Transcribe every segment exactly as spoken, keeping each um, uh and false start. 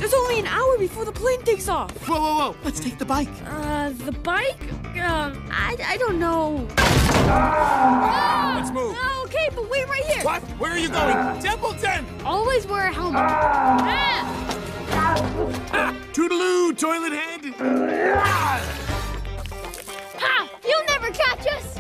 There's only an hour before the plane takes off. Whoa, whoa, whoa. Let's take the bike. Uh, the bike? Um, I, I don't know. Let's move. Uh, okay, but wait right here. What? Where are you going? Templeton! Always wear a helmet. Ah! Toodaloo, toilet head! Ha! You'll never catch us!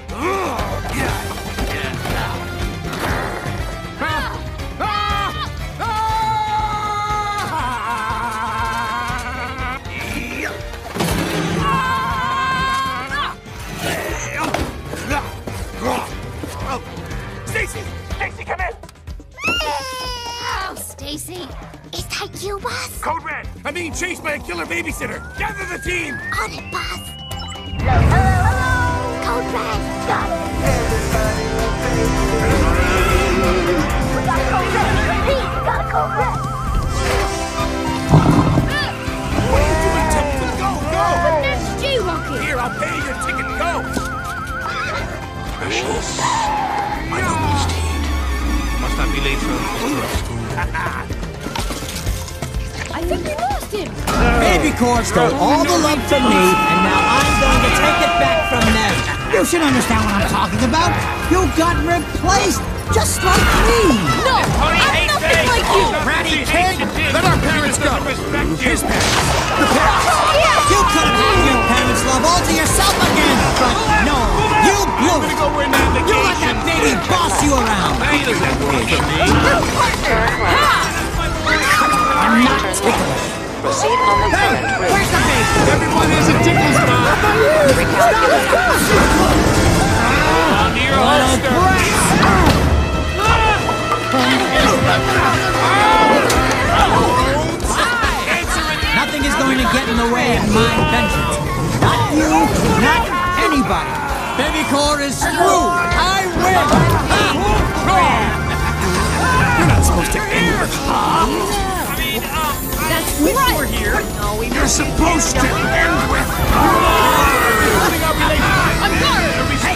Stacy! Stacy, come in! Oh, Stacy. Is that you, boss? Code Red! I'm being chased by a killer babysitter! Gather the team! On it, boss. Code Red, got it. We got Code Red. Pete, we got Code Red. What are you doing, Templeton? Go, go! But that's jaywalking. Here, I'll pay your ticket. Go! Precious. My noble steed. Must not be late for school. I think we lost him. Baby Core stole all the love from me, and now I'm going to take it back from them. You should understand what I'm talking about. You got replaced, just like me. No, I'm nothing like you. Ratty kid. Let our parents go! His parents! The parents! You could have had your parents' love all to yourself again, but no, you blew it. You let that baby boss you around. He doesn't work for me. I'm not ticklish. Proceed on the Hey, current route. where's the baby? Everyone is a tickle spot! On to your holster. Nothing is going to get in the way of my vengeance. Not you, not anybody. Baby Core is screwed. I win. You're not supposed to end with huh? That's right. We're here. You're supposed to end with I'm sorry.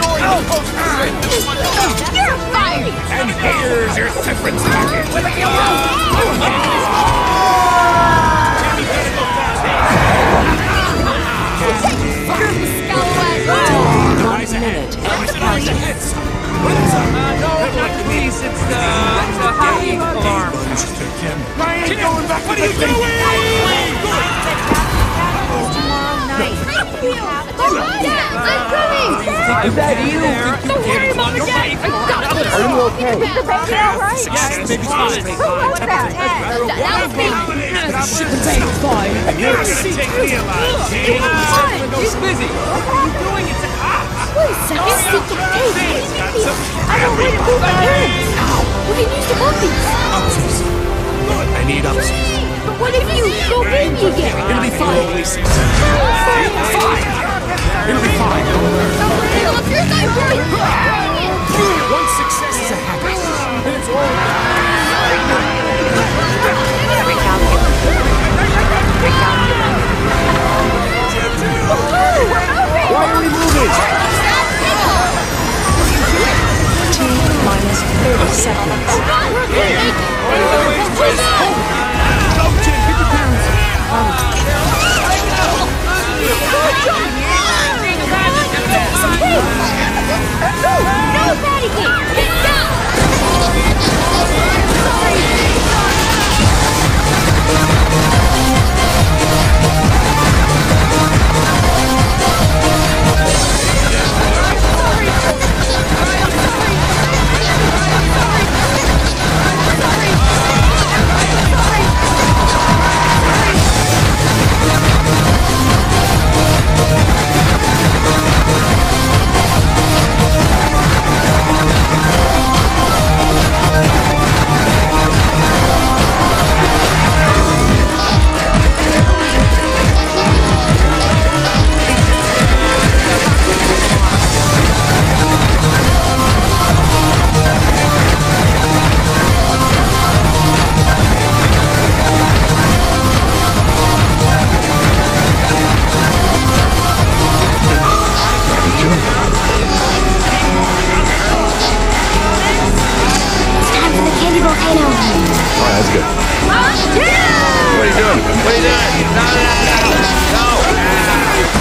You're fired. And here's your severance package. One minute and counting. Please, it's the, it's the hacking alarm. I ain't going back to the thing. I'm coming. Is that you? Don't worry, Mom and Dad. I got this. Are you okay? Is the baby all right? Yeah, the baby's fine. What's that? That was me. Shit, potato's fine. You're gonna take me alive, Jane. He's busy. What are you doing? It's a cop. Wait a second. Stick the tape. I don't want to move my hands. We can use the monkeys. Upsies. I need upsies. But what if you go baby again? It'll be fine. Fine. It'll be fine. Look, you're not really doing it. One success is a habit. And it's all Why are we moving? T minus thirty seconds. Go, Jim. Pick the parents. No, Patty! Get down! you doing? What are you doing? No, no, no, no!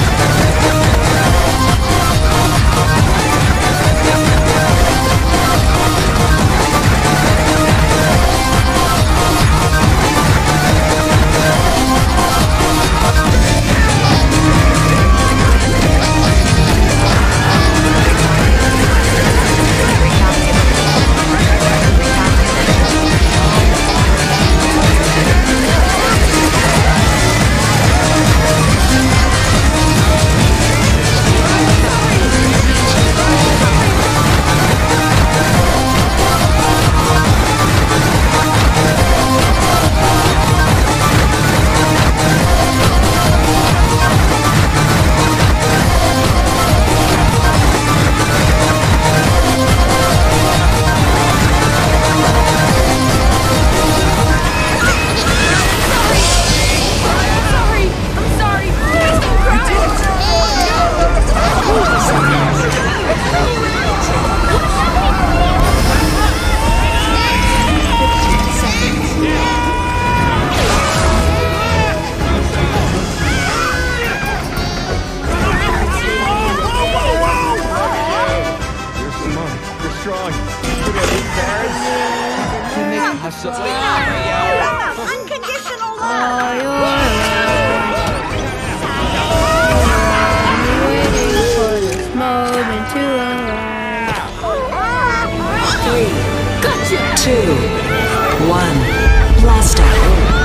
Unconditional love. Two, one, blast off.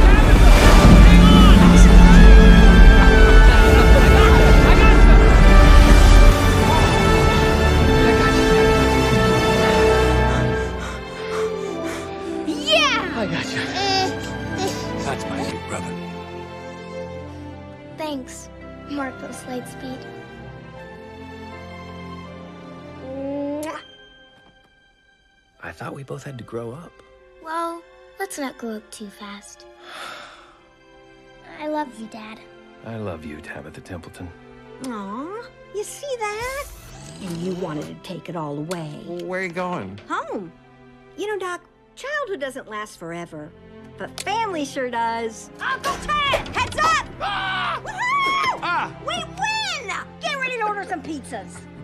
I got you. That's my sweet brother. Thanks, Marcos Lightspeed. I thought we both had to grow up. Well, let's not grow up too fast. I love you, Dad. I love you, Tabitha Templeton. Aw, you see that? And you wanted to take it all away. Where are you going? Home. You know, Doc, childhood doesn't last forever, but family sure does. Uncle Ted, heads up! Ah! Woohoo! Ah! We win! Get ready to order some pizzas.